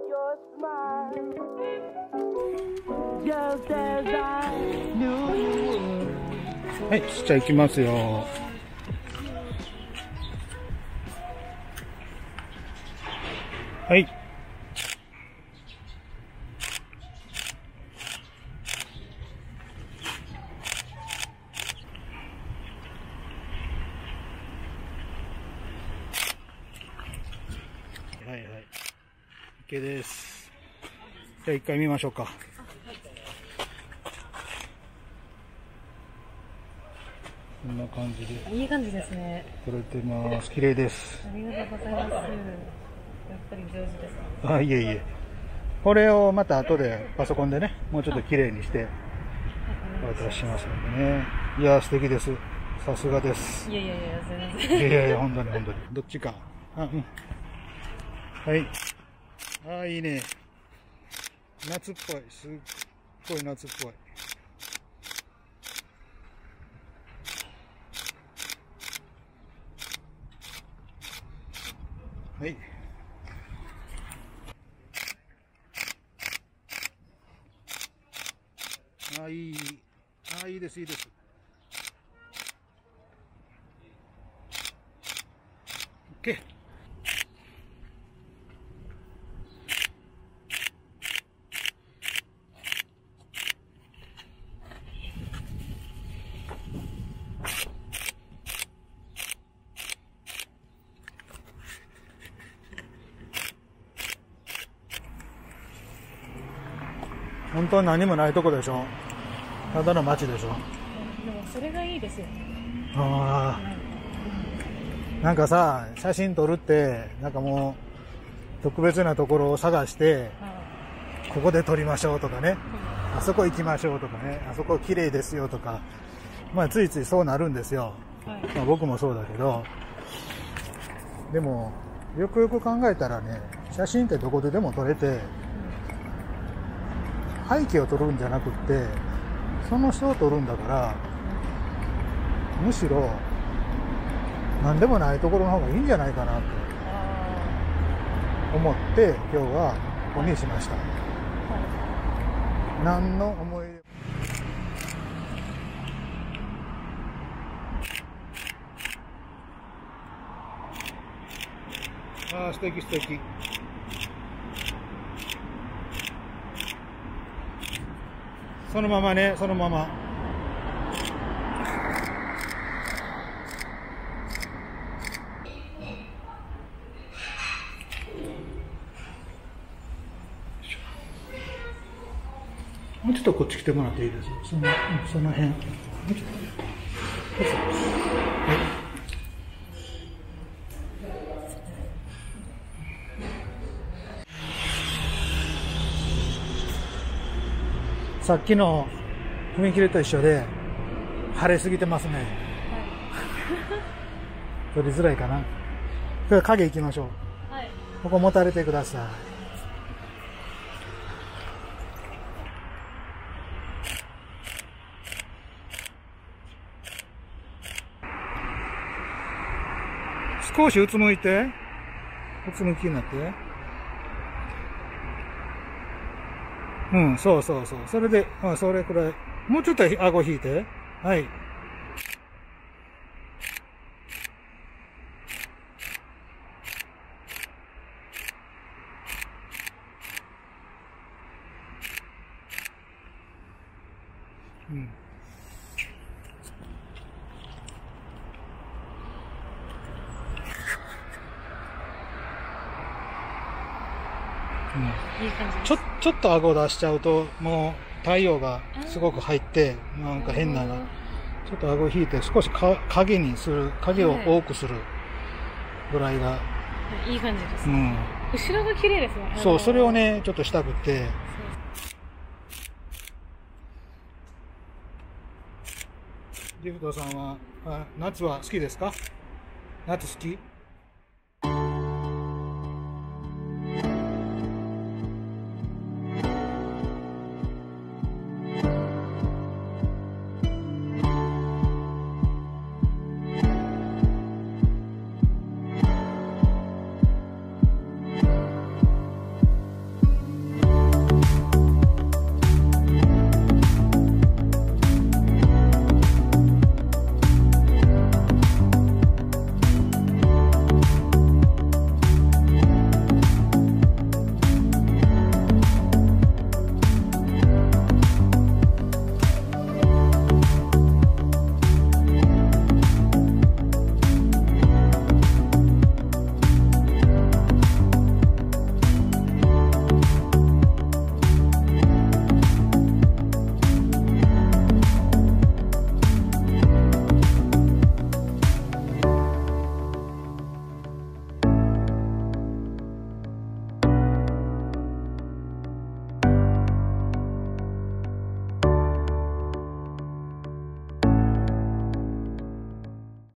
your smile, just as I knew you would. はい、じゃあ行きますよ。はい。はいはい。OK です。じゃあ一回見ましょうか。こんな感じで。 いい感じですね。 撮れてます。綺麗です。 ありがとうございます。やっぱり上手ですね。 あ、いえいえ。これをまた後でパソコンでね、もうちょっと綺麗にしてお渡ししますのでね。いや、素敵です。さすがです。 いやいやいや、全然。 いやいや、本当に本当に。どっちか。あ、うん。はい。ああ、いいね。夏っぽい。すっごい夏っぽい。はい。ああ、いい。ああ、いいです、いいです。OK。本当は何もないとこでしょ。ただの街でしょ。 でもそれがいいですよ。 ああ。なんかさ、写真撮るって、なんかもう、特別なところを探して、ここで撮りましょうとかね、あそこ行きましょうとかね、あそこ綺麗ですよとか、まあついついそうなるんですよ。まあ僕もそうだけど、でも、よくよく考えたらね、写真ってどこででも撮れて、背景を撮るんじゃなくって、その人を撮るんだから、むしろ、何でもないところの方がいいんじゃないかなと思って、今日はここにしました。何の思い出ああ、素敵素敵。そのままね、そのまま。もうちょっとこっち来てもらっていいですか。その辺。もうちょっと。はい。さっきの踏切と一緒で晴れすぎてますね。撮りづらいかな。これ影行きましょう。 はい。 ここ持たれてください。少しうつむいて。うつむきになって。うん、そうそうそう。それで、それくらい。もうちょっと顎引いて。はい。うん。 いい感じです。 ちょっと顎を出しちゃうと、もう太陽がすごく入って、なんか変な、ちょっと顎を引いて少し影にする、影を多くするぐらいが。 いい感じです。 うん。 後ろが綺麗ですね。 そう、それをね、ちょっとしたくて。リフトさんは、夏は好きですか？夏好き？